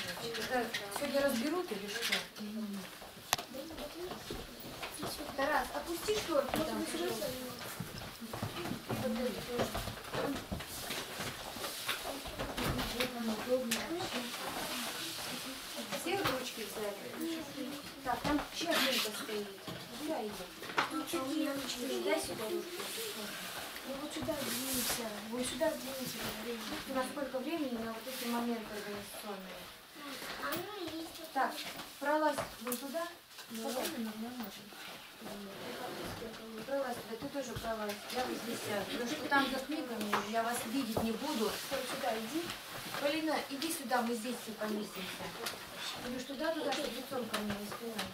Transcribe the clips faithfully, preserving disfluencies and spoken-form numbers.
Это сегодня разберут или что? Тарас, опусти шторку там, пожалуйста. Все ручки взяли? Так, там черненько стоит. Куда ее? Дай сюда ручку. Ну вот сюда двинемся, вот сюда двинемся. На сколько времени на вот эти моменты организационные? Так, пролазь вон туда. Пролазь туда, ты тоже пролазь. Я вот здесь сяду. Потому что там за книгами я вас видеть не буду. Сюда иди. Полина, иди сюда, мы здесь все поместимся. Идешь туда-туда, чтобы лицом ко мне не спиной.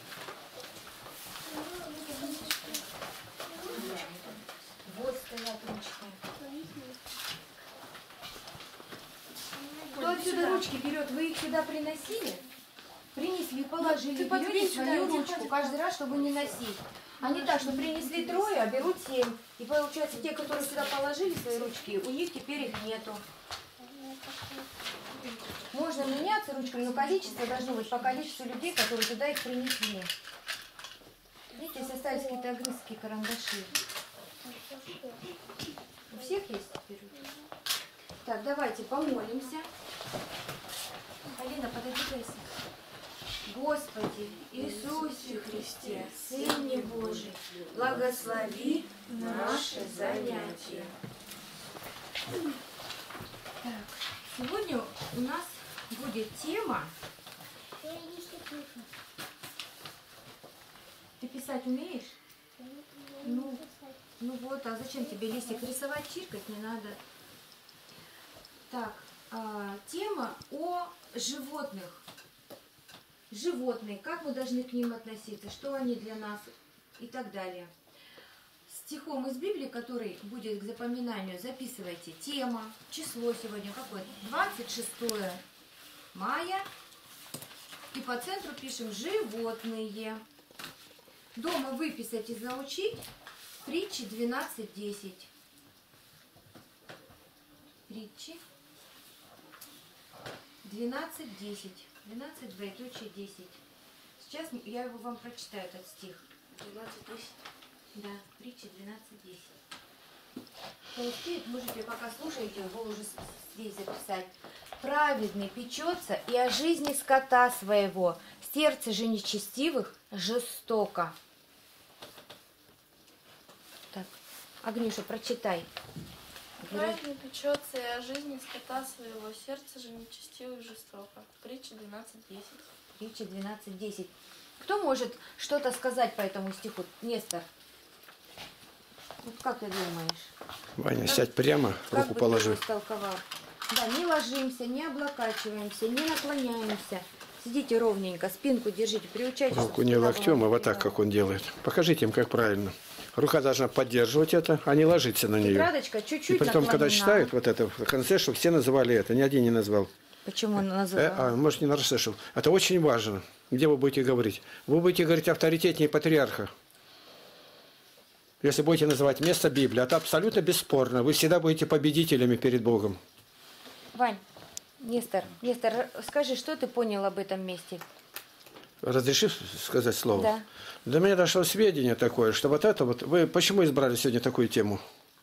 Вот стоят ручки. Кто отсюда ручки берет? Вы их сюда приносили? Принесли, положили, берете свою ручку каждый раз, чтобы не носить. А не так, что принесли трое, а берут семь. И получается, те, которые сюда положили свои ручки, у них теперь их нету. Можно меняться ручками, но количество должно быть по количеству людей, которые туда их принесли. Видите, если остались какие-то огрызки, карандаши. У всех есть теперь? Так, давайте помолимся. Алина, подойди. Господи Иисусе Христе, Сыне Божий, благослови наше занятие. Так, сегодня у нас будет тема. Ты писать умеешь? Ну, ну вот, а зачем тебе листик рисовать, чиркать не надо. Так, а, тема о животных. Животные, как мы должны к ним относиться, что они для нас и так далее. Стихом из Библии, который будет к запоминанию, записывайте тема, число сегодня какое? двадцать шестое мая. И по центру пишем животные. Дома выписать и заучить притчи двенадцать десять. Притчи двенадцать десять. двенадцать, двоеточие, десять. Сейчас я его вам прочитаю, этот стих. двенадцать десять. Да, притча двенадцать десять. Кто успеет, можете, пока слушаете, его уже здесь записать. Праведный печется и о жизни скота своего, сердце же нечестивых жестоко. Так, Агнюша, прочитай. Праведный печется и о жизни скота своего, сердце же нечестиво и жестоко. Притча двенадцать десять. Притча двенадцать десять. Кто может что-то сказать по этому стиху? Нестор. Вот как ты думаешь? Ваня, как, сядь прямо, как руку бы положи. Ты истолковал? Да, не ложимся, не облокачиваемся, не наклоняемся. Сидите ровненько, спинку держите, приучайте. Руку не локтем, а вот так, как он делает. Покажите им, как правильно. Рука должна поддерживать это, а не ложиться на нее. Тетрадочка чуть-чуть И потом, когда наклонена. читают вот это в конце, чтобы все называли это, ни один не назвал. Почему он назвал? Э, а, может, не расслышал. Это очень важно, где вы будете говорить. Вы будете говорить авторитетнее патриарха. Если будете называть место Библии, это абсолютно бесспорно. Вы всегда будете победителями перед Богом. Вань, Нестор, Нестор, скажи, что ты понял об этом месте? Разреши сказать слово? Да. До меня дошло сведение такое, что вот это вот... Вы почему избрали сегодня такую тему?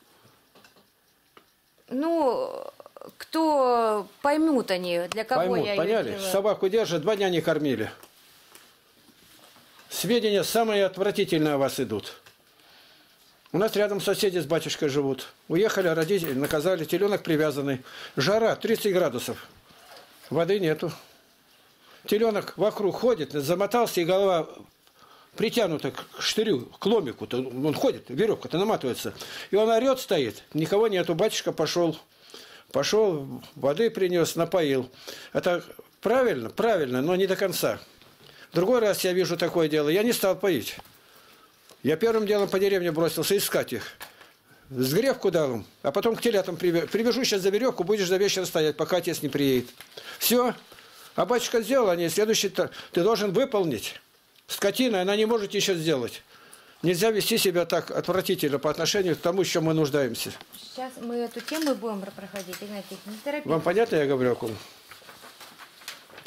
Ну, кто поймут они, для кого Поймут, я поняли? ее делаю. Собаку держат, два дня не кормили. Сведения самые отвратительные о вас идут. У нас рядом соседи с батюшкой живут. Уехали, родители наказали, теленок привязанный. Жара, тридцать градусов. Воды нету. Теленок вокруг ходит, замотался, и голова притянута к штырю, к ломику. Он ходит, веревка-то наматывается. И он орет, стоит. Никого нету. Батюшка пошел. Пошел, воды принес, напоил. Это правильно? Правильно, но не до конца. Другой раз я вижу такое дело. Я не стал поить. Я первым делом по деревне бросился искать их. Сгребку дал им, а потом к телятам привяжу сейчас за веревку, будешь до вечера стоять, пока отец не приедет. Все. А батюшка сделал, они следующий ты должен выполнить. Скотина, она не может еще сделать. Нельзя вести себя так отвратительно по отношению к тому, в чем мы нуждаемся. Сейчас мы эту тему будем проходить, Игнатий, не торопитесь. Вам понятно, я говорю о ком?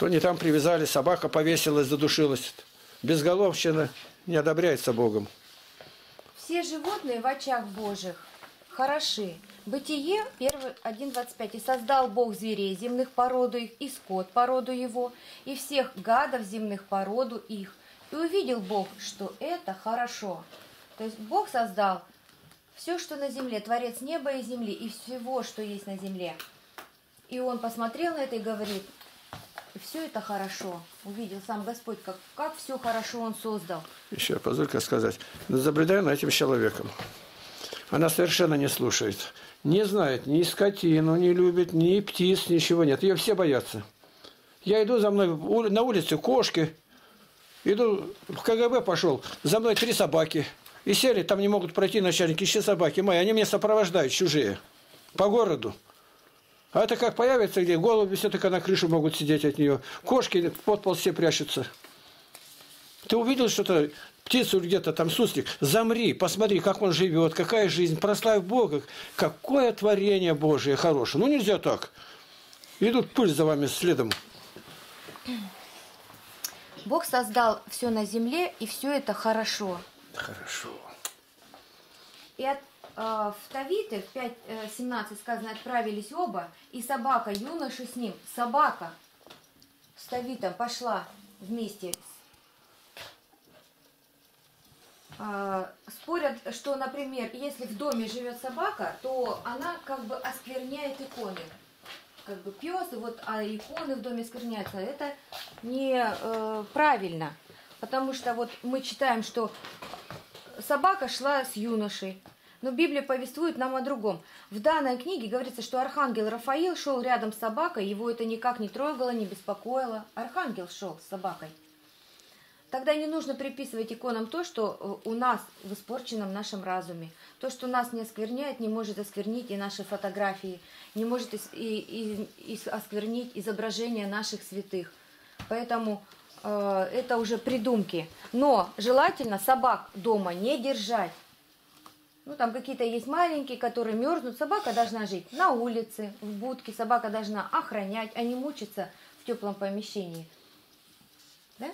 То не там привязали, собака повесилась, задушилась. Безголовщина не одобряется Богом. Все животные в очах Божьих хороши. Бытие один двадцать пять. «И создал Бог зверей земных породу их, и скот породу его, и всех гадов земных породу их. И увидел Бог, что это хорошо». То есть Бог создал все, что на земле, Творец неба и земли, и всего, что есть на земле. И Он посмотрел на это и говорит: все это хорошо. Увидел сам Господь, как, как все хорошо Он создал. Еще позвольте сказать. Наблюдаю над этим человеком. Она совершенно не слушает. Не знает ни скотину, не любит, ни птиц, ничего нет. Ее все боятся. Я иду, за мной на улице кошки. Иду, в ка гэ бэ пошел, за мной три собаки. И сели, там не могут пройти начальники, ищи собаки мои. Они меня сопровождают, чужие, по городу. А это как появится где, голуби все только на крышу могут сидеть от нее. Кошки под пол все прячутся. Ты увидел что-то, птицу где-то там, суслик, замри, посмотри, как он живет, какая жизнь, прославь Бога, какое творение Божие хорошее. Ну нельзя так. Идут пыль за вами следом. Бог создал все на земле, и все это хорошо. Хорошо. И от, э, в Тавите в пять семнадцать сказано: отправились оба, и собака юноши с ним. Собака с Тавитом пошла вместе. Э, спорят, что, например, если в доме живет собака, то она как бы оскверняет иконы. Как бы пес, и вот, а иконы в доме оскверняются. Это неправильно. Э, потому что вот мы читаем, что собака шла с юношей. Но Библия повествует нам о другом. В данной книге говорится, что архангел Рафаил шел рядом с собакой, его это никак не трогало, не беспокоило. Архангел шел с собакой. Тогда не нужно приписывать иконам то, что у нас в испорченном нашем разуме. То, что нас не оскверняет, не может осквернить и наши фотографии, не может и, и, и осквернить изображения наших святых. Поэтому э, это уже придумки. Но желательно собак дома не держать. Ну, там какие-то есть маленькие, которые мерзнут. Собака должна жить на улице, в будке. Собака должна охранять, а не мучиться в теплом помещении. Да?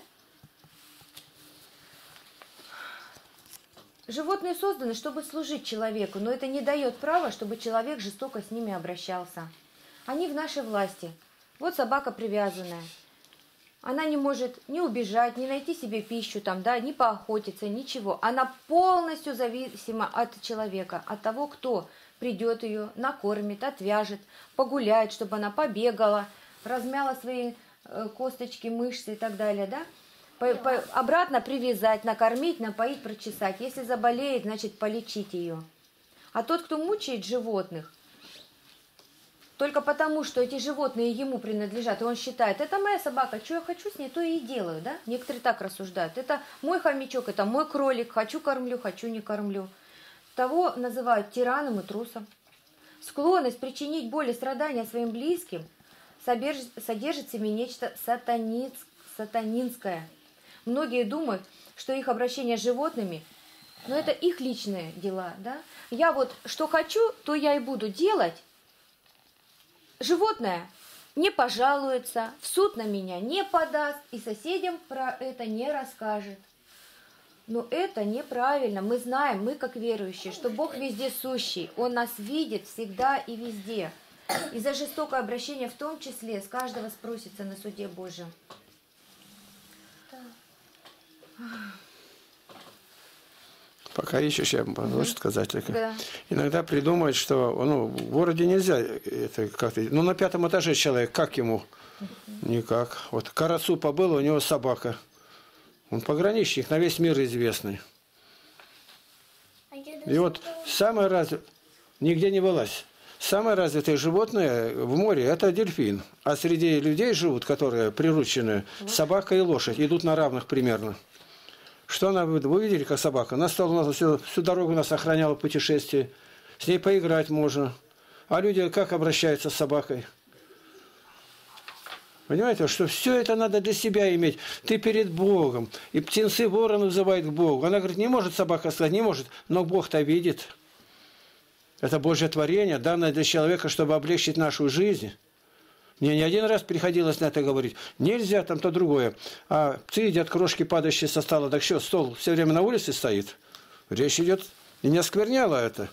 Животные созданы, чтобы служить человеку, но это не дает права, чтобы человек жестоко с ними обращался. Они в нашей власти. Вот собака привязанная. Она не может ни убежать, ни найти себе пищу, там, да, ни поохотиться, ничего. Она полностью зависима от человека, от того, кто придет ее, накормит, отвяжет, погуляет, чтобы она побегала, размяла свои э, косточки, мышцы и так далее, да? По, по, обратно привязать, накормить, напоить, прочесать. Если заболеет, значит полечить ее. А тот, кто мучает животных, только потому, что эти животные ему принадлежат, и он считает, это моя собака, что я хочу с ней, то и делаю, да? Некоторые так рассуждают. Это мой хомячок, это мой кролик, хочу кормлю, хочу не кормлю. Того называют тираном и трусом. Склонность причинить боль и страдания своим близким содержит, содержит в себе нечто сатаниц, сатанинское. Многие думают, что их обращение с животными, ну это их личные дела, да? Я вот что хочу, то я и буду делать. Животное не пожалуется, в суд на меня не подаст и соседям про это не расскажет. Но это неправильно. Мы знаем, мы как верующие, что Бог везде сущий. Он нас видит всегда и везде. И за жестокое обращение в том числе с каждого спросится на суде Божьем. Пока ищешь, я могу сказать. Да. Иногда придумают, что ну, в городе нельзя это как-то. Ну, на пятом этаже человек, как ему? Никак. Вот Карасу побыл, у него собака. Он пограничник, на весь мир известный. И вот самое развитое, нигде не вылазь. Самое развитое животное в море – это дельфин. А среди людей живут, которые приручены, собака и лошадь, идут на равных примерно. Что она будет? Вы видели, как собака? Она стала у нас всю, всю дорогу нас охраняла в путешествии. С ней поиграть можно. А люди как обращаются с собакой? Понимаете, что все это надо для себя иметь. Ты перед Богом. И птенцы ворона вызывают к Богу. Она говорит, не может собака сказать, не может. Но Бог-то видит. Это Божье творение, данное для человека, чтобы облегчить нашу жизнь. Мне не один раз приходилось на это говорить. Нельзя, там то другое. А птицы едят крошки, падающие со стола. Так что, стол все время на улице стоит? Речь идет, и не оскверняло это.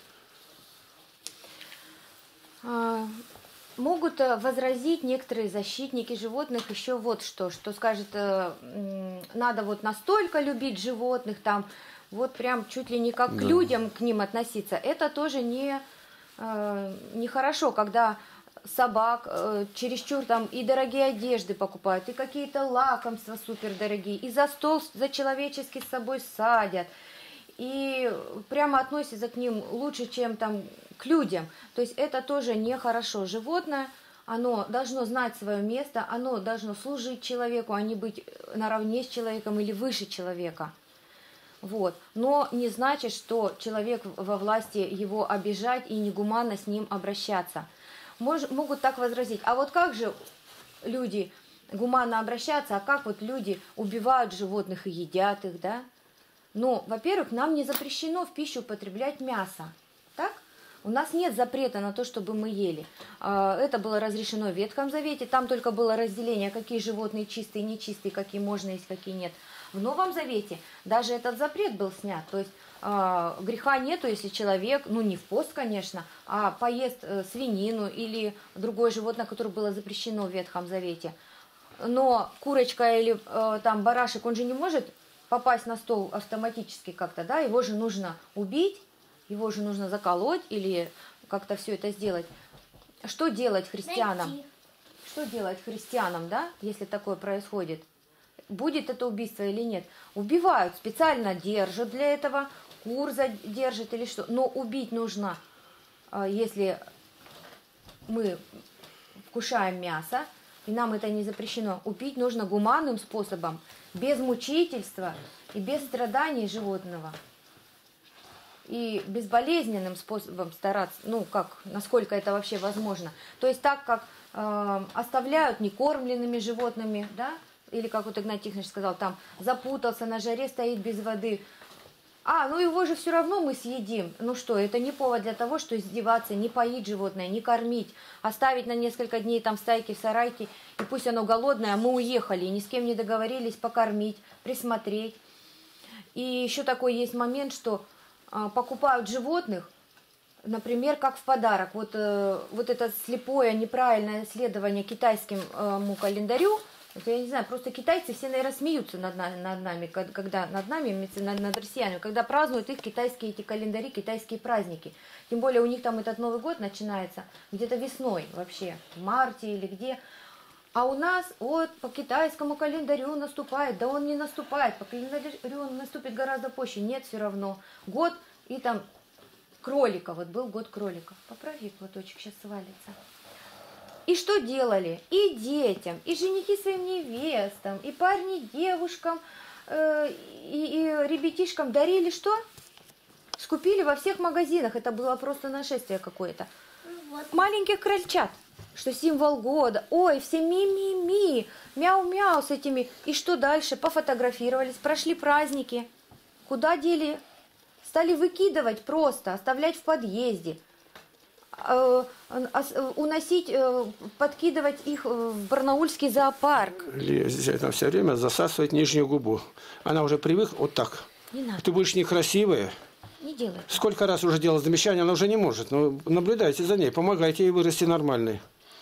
А, могут э, возразить некоторые защитники животных еще вот что, что скажет, э, м, надо вот настолько любить животных, там, вот прям чуть ли не как к Да. людям к ним относиться. Это тоже не, э, нехорошо, когда собак э, чересчур там и дорогие одежды покупают, и какие-то лакомства супердорогие, и за стол за человеческий с собой садят, и прямо относятся к ним лучше, чем там к людям. То есть это тоже нехорошо. Животное, оно должно знать свое место, оно должно служить человеку, а не быть наравне с человеком или выше человека. Вот. Но не значит, что человек во власти его обижать и негуманно с ним обращаться. Мож, могут так возразить. А вот как же люди гуманно обращаться, а как вот люди убивают животных и едят их, да? Но, во-первых, нам не запрещено в пищу употреблять мясо. Так? У нас нет запрета на то, чтобы мы ели. Это было разрешено в Ветхом Завете. Там только было разделение, какие животные чистые и нечистые, какие можно есть, какие нет. В Новом Завете даже этот запрет был снят. То есть э, греха нету, если человек, ну не в пост, конечно, а поест э, свинину или другое животное, которое было запрещено в Ветхом Завете. Но курочка или э, там барашек, он же не может попасть на стол автоматически как-то, да? Его же нужно убить, его же нужно заколоть или как-то все это сделать. Что делать христианам? Найти. Что делать христианам, да, если такое происходит? Будет это убийство или нет? Убивают, специально держат для этого, кур держат или что. Но убить нужно, если мы вкушаем мясо, и нам это не запрещено. Убить нужно гуманным способом, без мучительства и без страданий животного. И безболезненным способом стараться, ну как, насколько это вообще возможно. То есть так, как э, оставляют некормленными животными, да, или как вот Игнатий Тихонович сказал, там запутался, на жаре стоит без воды. А, ну его же все равно мы съедим. Ну что, это не повод для того, что издеваться, не поить животное, не кормить, оставить на несколько дней там в стайке, в сарайке, и пусть оно голодное, а мы уехали, и ни с кем не договорились покормить, присмотреть. И еще такой есть момент, что а, покупают животных, например, как в подарок. Вот, э, вот это слепое, неправильное следование китайскому календарю, это, я не знаю, просто китайцы все, наверное, смеются над нами, над нами, когда над нами, над, над россиянами, когда празднуют их китайские эти календари, китайские праздники. Тем более у них там этот Новый год начинается где-то весной вообще, в марте или где. А у нас вот по китайскому календарю наступает, да он не наступает, по календарю он наступит гораздо позже, нет все равно. Год и там кролика, вот был год кролика. Поправь платочек, сейчас свалится. И что делали? И детям, и женихи своим невестам, и парни девушкам, э, и, и ребятишкам дарили что? Скупили во всех магазинах. Это было просто нашествие какое-то. Вот. Маленьких крольчат, что символ года. Ой, все ми-ми-ми, мяу-мяу с этими. И что дальше? Пофотографировались, прошли праздники. Куда дели? Стали выкидывать просто, оставлять в подъезде. Уносить, подкидывать их в барнаульский зоопарк. Это все время засасывает нижнюю губу. Она уже привыкла вот так. Не надо. Ты будешь некрасивая. Не делай. Сколько раз уже делала замечания, она уже не может. Но наблюдайте за ней, помогайте ей вырасти нормальной.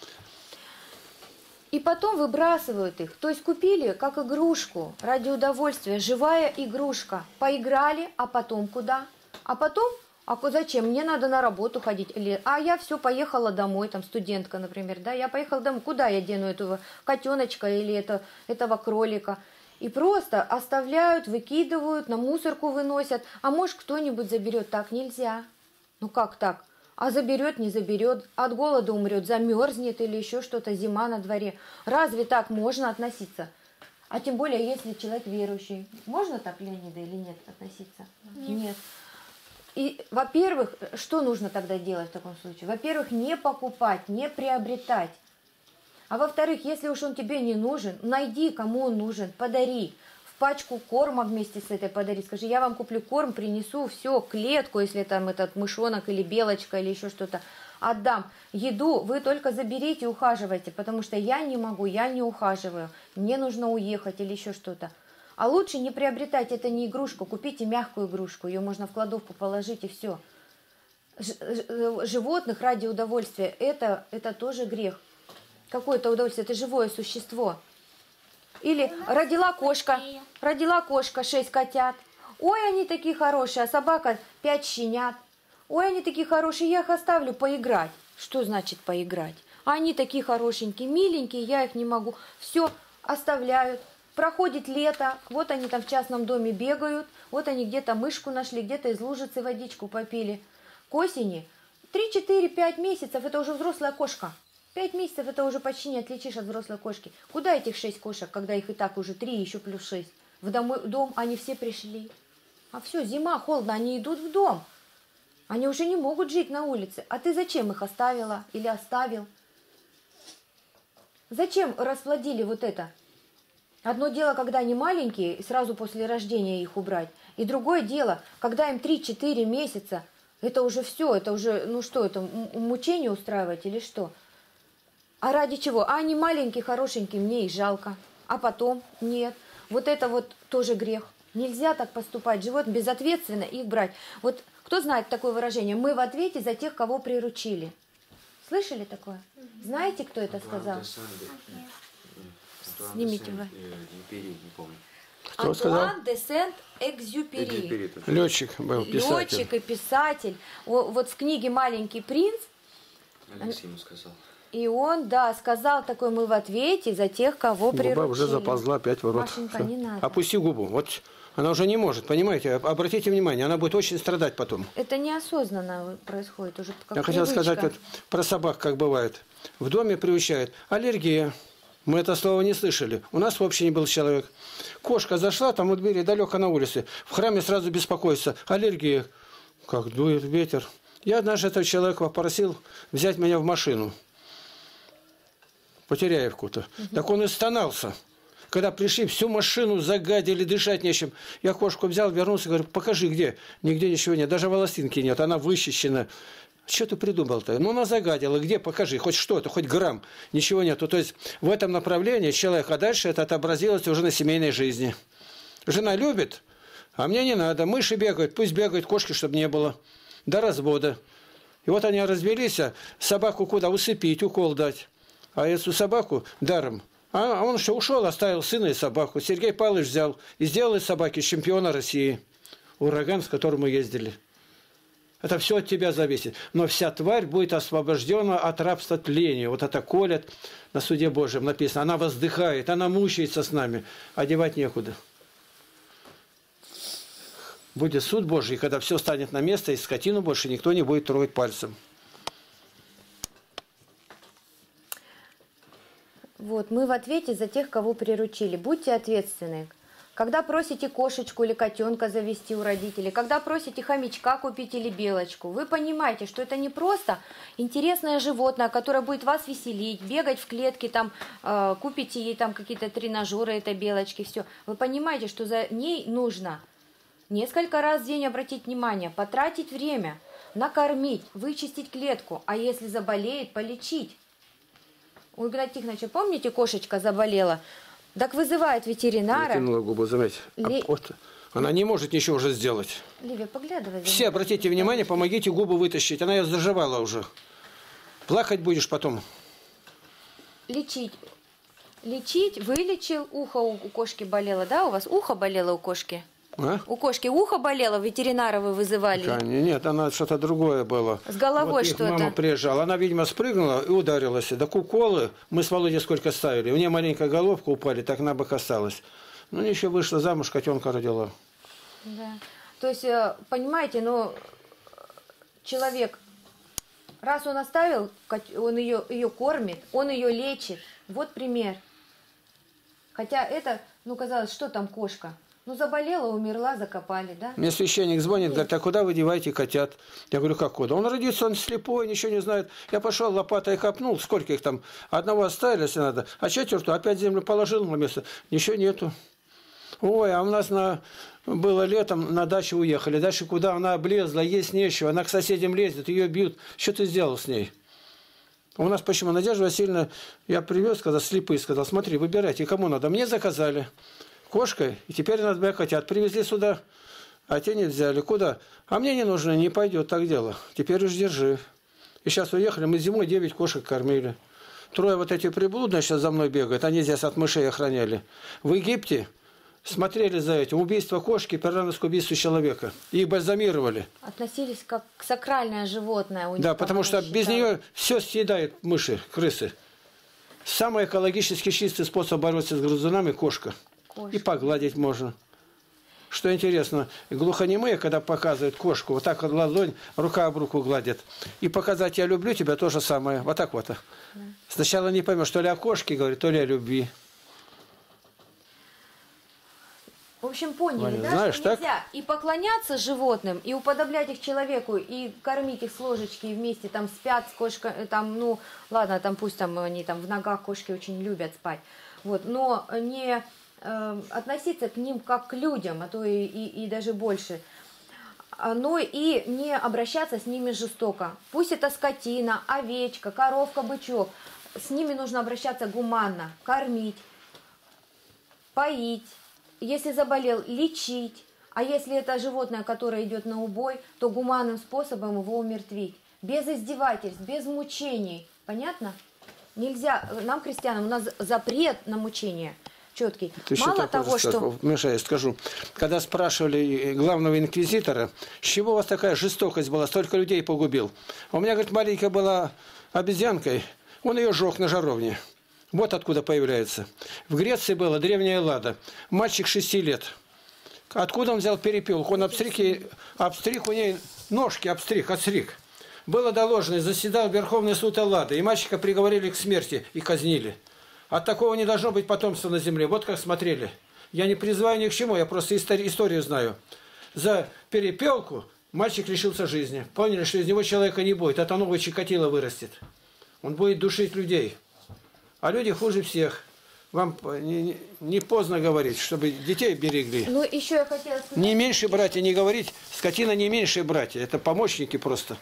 И потом выбрасывают их. То есть купили как игрушку ради удовольствия. Живая игрушка. Поиграли, а потом куда? А потом... А зачем? Мне надо на работу ходить. Или, а я все, поехала домой, там студентка, например, да, я поехала домой. Куда я дену этого котеночка или это, этого кролика? И просто оставляют, выкидывают, на мусорку выносят. А может, кто-нибудь заберет. Так нельзя. Ну как так? А заберет, не заберет. От голода умрет, замерзнет или еще что-то, зима на дворе. Разве так можно относиться? А тем более, если человек верующий. Можно так, Леонида, или нет относиться? Нет. Нет. И, во-первых, что нужно тогда делать в таком случае? Во-первых, не покупать, не приобретать. А во-вторых, если уж он тебе не нужен, найди, кому он нужен, подари. В пачку корма вместе с этой подари. Скажи, я вам куплю корм, принесу все, клетку, если там этот мышонок или белочка или еще что-то. отдам еду, вы только заберите, ухаживайте, потому что я не могу, я не ухаживаю, мне нужно уехать или еще что-то. А лучше не приобретать, это не игрушку, купите мягкую игрушку, ее можно в кладовку положить и все. Животных ради удовольствия, это, это тоже грех. Какое-то удовольствие, это живое существо. Или родила кошка, родила кошка, шесть котят. Ой, они такие хорошие, а собака пять щенят. Ой, они такие хорошие, я их оставлю поиграть. Что значит поиграть? Они такие хорошенькие, миленькие, я их не могу. Все, оставляют. Проходит лето, вот они там в частном доме бегают, вот они где-то мышку нашли, где-то из лужицы водичку попили. К осени три, четыре, пять месяцев, это уже взрослая кошка. пять месяцев это уже почти не отличишь от взрослой кошки. Куда этих шесть кошек, когда их и так уже три, еще плюс шесть? В домой, дом они все пришли. А все, зима, холодно, они идут в дом. Они уже не могут жить на улице. А ты зачем их оставила или оставил? Зачем расплодили вот это? Одно дело, когда они маленькие, сразу после рождения их убрать. И другое дело, когда им три-четыре месяца, это уже все, это уже, ну что, это мучение устраивать или что? А ради чего? А они маленькие, хорошенькие, мне их жалко. А потом? Нет. Вот это вот тоже грех. Нельзя так поступать. Животных безответственно их брать. Вот кто знает такое выражение? Мы в ответе за тех, кого приручили. Слышали такое? Знаете, кто это сказал? Снимите вы. Кто сказал? Антуан де Сент-Экзюпери. Летчик был, писатель. Летчик и писатель. Вот в книге «Маленький принц». Алексей ему сказал. И он, да, сказал такой: мы в ответе за тех, кого приручили. Губа уже заползла опять в рот. Машенька, не надо. Опусти губу. Вот она уже не может, понимаете? Обратите внимание, она будет очень страдать потом. Это неосознанно происходит уже. Как Я хотел привычка. сказать вот, про собак, как бывает. В доме приучают. Аллергия. Мы это слово не слышали. У нас вообще не был человек. Кошка зашла, там у двери далеко на улице. В храме сразу беспокоится. Аллергия. Как дует ветер. Я однажды этого человека попросил взять меня в машину. Потеряевку-то. Угу. Так он и стонался. Когда пришли, всю машину загадили, дышать нечем. Я кошку взял, вернулся, говорю: покажи, где. Нигде ничего нет, даже волосинки нет, она вычищена. Что ты придумал-то? Ну, она загадила, где, покажи, хоть что-то, хоть грамм. Ничего нету. То есть в этом направлении человек, а дальше это отобразилось уже на семейной жизни. Жена любит, а мне не надо. Мыши бегают, пусть бегают, кошки, чтобы не было. До развода. И вот они развелись, а собаку куда? Усыпить, укол дать. А эту собаку даром. А он что, ушел, оставил сына и собаку. Сергей Павлович взял и сделал из собаки чемпиона России. Ураган, с которым мы ездили. Это все от тебя зависит. Но вся тварь будет освобождена от рабства тления. Вот это колят на суде Божьем написано. Она воздыхает, она мучается с нами. А девать некуда. Будет суд Божий, когда все станет на место, и скотину больше никто не будет трогать пальцем. Вот, мы в ответе за тех, кого приручили. Будьте ответственны. Когда просите кошечку или котенка завести у родителей, когда просите хомячка купить или белочку, вы понимаете, что это не просто интересное животное, которое будет вас веселить, бегать в клетке, там, э, купите ей там какие-то тренажеры этой белочки, все. Вы понимаете, что за ней нужно несколько раз в день обратить внимание, потратить время, накормить, вычистить клетку, а если заболеет, полечить. У Игнатия Тихоновича, помните, кошечка заболела? Так вызывает ветеринара. Вытянула губу, заметьте. Ли... А вот она не может ничего уже сделать. Ливия, поглядывай. Все, обратите внимание, помогите губу вытащить. Она ее заживала уже. Плакать будешь потом. Лечить. Лечить, вылечил. Ухо у кошки болело, да? У вас ухо болело у кошки? А? У кошки ухо болело, ветеринара вы вызывали? Нет, она что-то другое было. С головой вот что-то? Мама приезжала, она, видимо, спрыгнула и ударилась. Да уколы мы с Володей сколько ставили. У нее маленькая головка упали, так на бок осталась. Ну, ничего, вышла замуж, котенка родила. Да. То есть, понимаете, ну, человек, раз он оставил, он ее, ее кормит, он ее лечит. Вот пример. Хотя это, ну, казалось, что там кошка? Ну, заболела, умерла, закопали, да? Мне священник звонит, говорит: а куда вы деваете котят? Я говорю: как куда? Он родится, он слепой, ничего не знает. Я пошел, лопатой копнул, сколько их там? Одного оставили, если надо, а четвертую опять землю положил на место. Ничего нету. Ой, а у нас на... было летом, на дачу уехали. Дальше куда она облезла, есть нечего. Она к соседям лезет, ее бьют. Что ты сделал с ней? У нас почему? Надежда Васильевна, я привез, когда слепые, сказал, смотри, выбирайте, кому надо. Мне заказали кошкой, и теперь надо две котят. Привезли сюда, а те не взяли. Куда? А мне не нужно, не пойдет так дело. Теперь уж держи. И сейчас уехали, мы зимой девять кошек кормили. Трое вот эти приблудные сейчас за мной бегают, они здесь от мышей охраняли. В Египте смотрели за этим. Убийство кошки, первенство к убийству человека. Их бальзамировали. Относились как к сакральное животное. У них, Да, потому что считают. без нее все съедают мыши, крысы. Самый экологически чистый способ бороться с грызунами – кошка. Кошка. И погладить можно. Что интересно, глухонемые, когда показывают кошку, вот так вот ладонь, рука об руку гладят. И показать «я люблю тебя» то же самое. Вот так вот. Да. Сначала не поймешь, то ли о кошке говорит, то ли о любви. В общем, поняли, Ваня, да, знаешь, что так? нельзя и поклоняться животным, и уподоблять их человеку, и кормить их с ложечки, и вместе там спят с кошкой, там, ну, ладно, там пусть там они там в ногах кошки очень любят спать, вот, но не э, относиться к ним как к людям, а то и, и, и даже больше, но и не обращаться с ними жестоко. Пусть это скотина, овечка, коровка, бычок, с ними нужно обращаться гуманно, кормить, поить. Если заболел, лечить. А если это животное, которое идет на убой, то гуманным способом его умертвить. Без издевательств, без мучений. Понятно? Нельзя. Нам, христианам, у нас запрет на мучение четкий. Ты Мало того, что... Миша, я скажу. Когда спрашивали главного инквизитора, с чего у вас такая жестокость была, столько людей погубил? У меня, говорит, маленькая была обезьянкой, он ее жег на жаровне. Вот откуда появляется. В Греции была древняя Эллада. Мальчик шести лет. Откуда он взял перепелку? Он обстриг, ей, обстриг у ней ножки, обстриг, отстриг. Было доложено, заседал Верховный суд Эллады. И мальчика приговорили к смерти и казнили. От такого не должно быть потомства на земле. Вот как смотрели. Я не призываю ни к чему, я просто историю, историю знаю. За перепелку мальчик лишился жизни. Поняли, что из него человека не будет. Это новый Чикатило вырастет. Он будет душить людей. А люди хуже всех. Вам не, не поздно говорить, чтобы детей берегли. Ну, еще я хотела сказать... Не меньше братья не говорить. Скотина не меньше братья. Это помощники просто.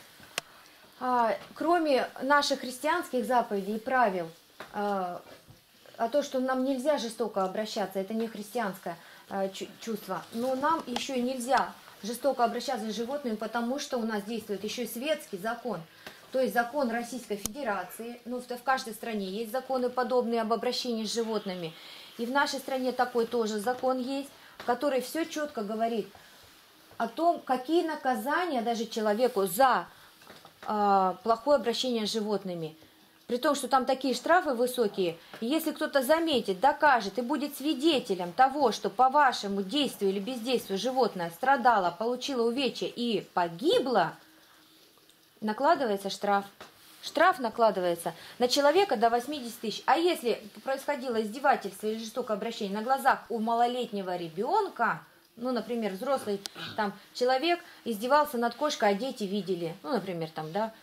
А, кроме наших христианских заповедей и правил, а, а то, что нам нельзя жестоко обращаться, это не христианское а, чувство. Но нам еще и нельзя жестоко обращаться с животными, потому что у нас действует еще и светский закон. То есть закон Российской Федерации, ну, в, в каждой стране есть законы подобные об обращении с животными. И в нашей стране такой тоже закон есть, который все четко говорит о том, какие наказания даже человеку за э, плохое обращение с животными. При том, что там такие штрафы высокие. И если кто-то заметит, докажет и будет свидетелем того, что по вашему действию или бездействию животное страдало, получило увечья и погибло, накладывается штраф. Штраф накладывается на человека до восьмидесяти тысяч. А если происходило издевательство или жестокое обращение на глазах у малолетнего ребенка, ну, например, взрослый там человек издевался над кошкой, а дети видели, ну, например, там, да,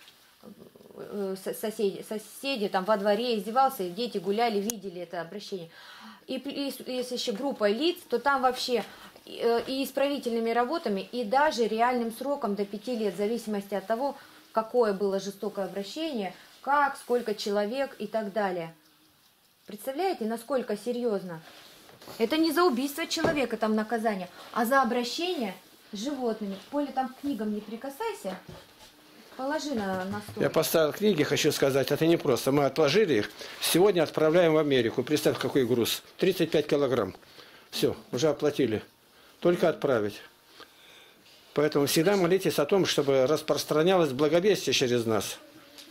соседи, соседи там во дворе издевался, и дети гуляли, видели это обращение. И, и если еще группа лиц, то там вообще и исправительными работами, и даже реальным сроком до пяти лет, в зависимости от того, какое было жестокое обращение, как, сколько человек и так далее. Представляете, насколько серьезно? Это не за убийство человека там наказание, а за обращение с животными. Поле там к книгам не прикасайся, положи на, на стол. Я поставил книги, хочу сказать, это не просто. Мы отложили их, сегодня отправляем в Америку. Представь, какой груз. тридцать пять килограмм. Все, уже оплатили. Только отправить. Поэтому всегда молитесь о том, чтобы распространялось благовестие через нас.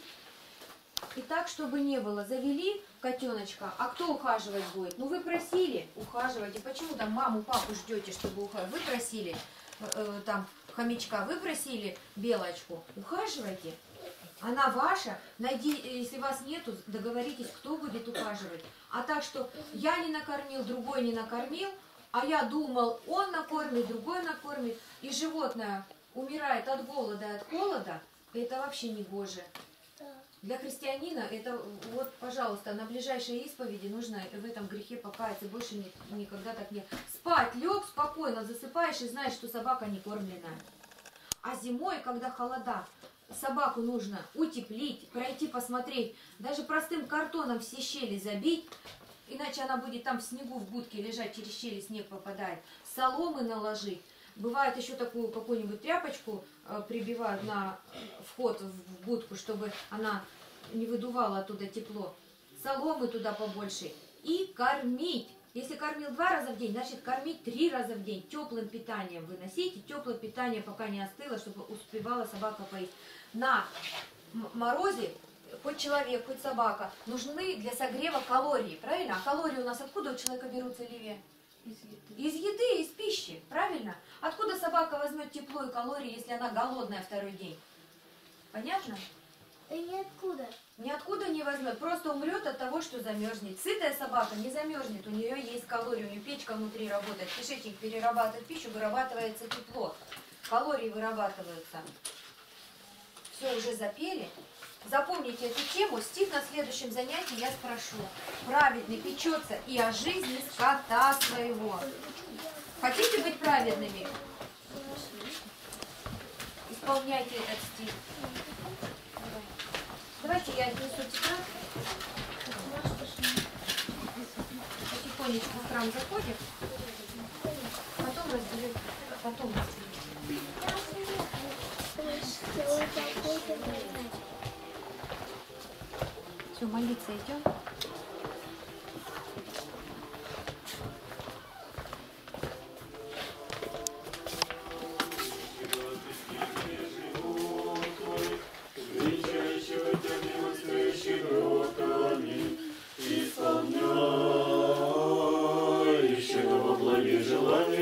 И так, чтобы не было, завели котеночка, а кто ухаживать будет? Ну вы просили, ухаживайте. Почему там маму, папу ждете, чтобы ухаживать? Вы просили э, там хомячка, вы просили белочку, ухаживайте. Она ваша, найди, если вас нету, договоритесь, кто будет ухаживать. А так, что я не накормил, другой не накормил, а я думал, он накормит, другой накормит, и животное умирает от голода и от холода, это вообще не гоже. Для христианина это вот, пожалуйста, на ближайшей исповеди нужно в этом грехе покаяться, больше ни- никогда так не... Спать лег, спокойно засыпаешь и знаешь, что собака не кормленная. А зимой, когда холода, собаку нужно утеплить, пройти посмотреть, даже простым картоном все щели забить, иначе она будет там в снегу в будке лежать, через щели снег попадает, соломы наложить. Бывает еще такую какую-нибудь тряпочку э, прибивают на вход в будку, чтобы она не выдувала оттуда тепло. Соломы туда побольше. И кормить. Если кормил два раза в день, значит кормить три раза в день. Теплым питанием выносите. Теплое питание пока не остыло, чтобы успевала собака поесть. На м- морозе хоть человек, хоть собака нужны для согрева калории. Правильно? А калории у нас откуда у человека берутся, Ливия? Из еды, из пищи, правильно? Откуда собака возьмет тепло и калории, если она голодная второй день? Понятно? Да ниоткуда. Ниоткуда не возьмет, просто умрет от того, что замерзнет. Сытая собака не замерзнет, у нее есть калории, у нее печка внутри работает, кишечник перерабатывает пищу, вырабатывается тепло, калории вырабатываются. Все, уже запели. Запомните эту тему, стих на следующем занятии я спрошу. Праведный печется и о жизни скота своего. Хотите быть праведными? Исполняйте этот стих. Давайте я отнесу тетрадь. Потихонечку в храм заходим. Потом разделим. Потом разделим. Все, молиться идем. Исполняющего благих желаний.